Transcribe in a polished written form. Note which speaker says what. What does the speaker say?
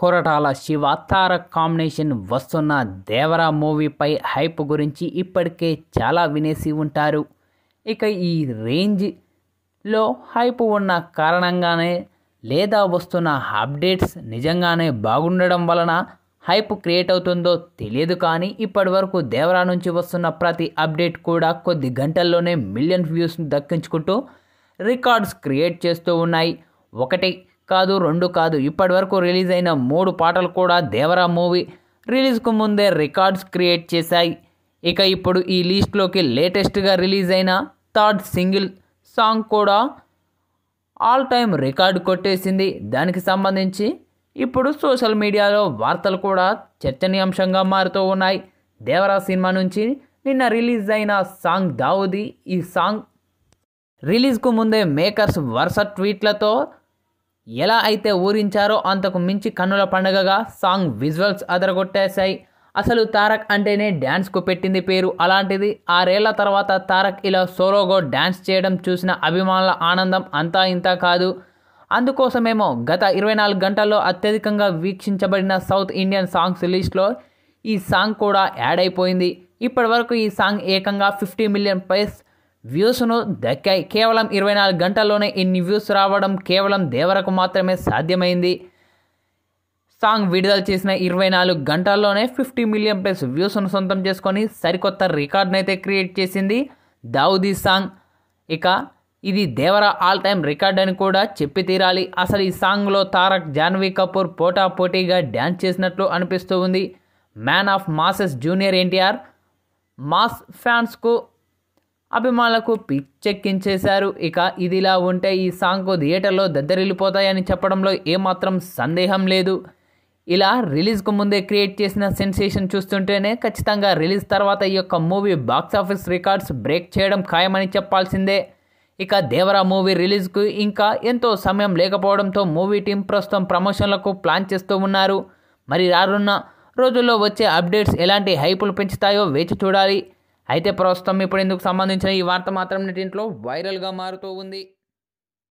Speaker 1: Koratala Shiva Tarak combination వస్తున్న Devara మూవీపై hype గురించి ఇప్పటికే చాలా వినేసి ఉంటారు. ఇక ఈ రేంజ్లో హైప్ ఉన్న కారణంగానే లేదా వస్తున్న అప్డేట్స్ నిజంగానే బాగుండడం వలన హైప్ క్రియేట్ అవుతుందో తెలియదు. కానీ ఇప్పటి వరకు దేవరా నుంచి వస్తున్న ప్రతి అప్డేట్ కూడా కొద్ది గంటల్లోనే మిలియన్ వ్యూస్ దక్కించుకుంటూ రికార్డ్స్ క్రియేట్ చేస్తూ ఉన్నాయి. ఒకటి కాదు, రెండు కాదు, ఇప్పటి వరకు రిలీజ్ అయిన 3 పాటలు కూడా దేవరా మూవీ రిలీజ్కు ముందే రికార్డ్స్ క్రియేట్ చేశాయి. ఇక ఇప్పుడు ఈ లిస్ట్లోకి లేటెస్ట్గా రిలీజ్ అయిన థర్డ్ సింగిల్ సాంగ్ కూడా ఆల్ టైమ్ రికార్డు కొట్టేసింది. దానికి సంబంధించి ఇప్పుడు సోషల్ మీడియాలో వార్తలు కూడా చర్చనీయాంశంగా మారుతూ ఉన్నాయి. దేవరా సినిమా నుంచి నిన్న రిలీజ్ అయిన సాంగ్ దావుది. ఈ సాంగ్ రిలీజ్కు ముందే మేకర్స్ వరుస ట్వీట్లతో ఎలా అయితే ఊరించారో అంతకు మించి కన్నుల పండుగగా సాంగ్ విజువల్స్ అదరగొట్టేశాయి. అసలు తారక్ అంటేనే డ్యాన్స్కు పెట్టింది పేరు. అలాంటిది 6 ఏళ్ల తర్వాత తారక్ ఇలా సోలోగా డ్యాన్స్ చేయడం చూసిన అభిమానుల ఆనందం అంతా ఇంత కాదు. అందుకోసమేమో గత 24 గంటల్లో అత్యధికంగా వీక్షించబడిన సౌత్ ఇండియన్ సాంగ్స్ లిస్ట్లో ఈ సాంగ్ కూడా యాడ్ అయిపోయింది. ఇప్పటి వరకు ఈ సాంగ్ ఏకంగా 50 మిలియన్ ప్లస్ వ్యూస్ను దక్కాయి. కేవలం 24 గంటల్లోనే ఇన్ని వ్యూస్ రావడం కేవలం దేవరకు మాత్రమే సాధ్యమైంది. సాంగ్ విడుదల చేసిన 24 గంటల్లోనే 50 మిలియన్ ప్లస్ వ్యూస్ను సొంతం చేసుకొని సరికొత్త రికార్డ్ని అయితే క్రియేట్ చేసింది దావుదీ సాంగ్. ఇక ఇది దేవరా ఆల్ టైమ్ రికార్డ్ అని కూడా చెప్పి తీరాలి. అసలు ఈ సాంగ్లో తారక్, జాన్వీ కపూర్ పోటాపోటీగా డ్యాన్స్ చేసినట్లు అనిపిస్తూ ఉంది. Man of masses junior NTR mass ఫ్యాన్స్కు అభిమానులకు పిచ్చెక్కించేశారు. ఇక ఇదిలా ఉంటే ఈ సాంగ్కు థియేటర్లో దద్దరిల్లిపోతాయని చెప్పడంలో ఏమాత్రం సందేహం లేదు. ఇలా రిలీజ్కు ముందే క్రియేట్ చేసిన సెన్సేషన్ చూస్తుంటేనే ఖచ్చితంగా రిలీజ్ తర్వాత ఈ యొక్క మూవీ బాక్సాఫీస్ రికార్డ్స్ బ్రేక్ చేయడం ఖాయమని చెప్పాల్సిందే. ఇక దేవరా మూవీ రిలీజ్కు ఇంకా ఎంతో సమయం లేకపోవడంతో మూవీ టీం ప్రస్తుతం ప్రమోషన్లకు ప్లాన్ చేస్తూ ఉన్నారు. మరి రానున్న రోజుల్లో వచ్చే అప్డేట్స్ ఎలాంటి హైపులు పెంచుతాయో వేచి చూడాలి. అయితే ప్రస్తుతం ఇప్పుడు ఇందుకు సంబంధించిన ఈ వార్త మాత్రం నెట్టింట్లో వైరల్గా మారుతూ ఉంది.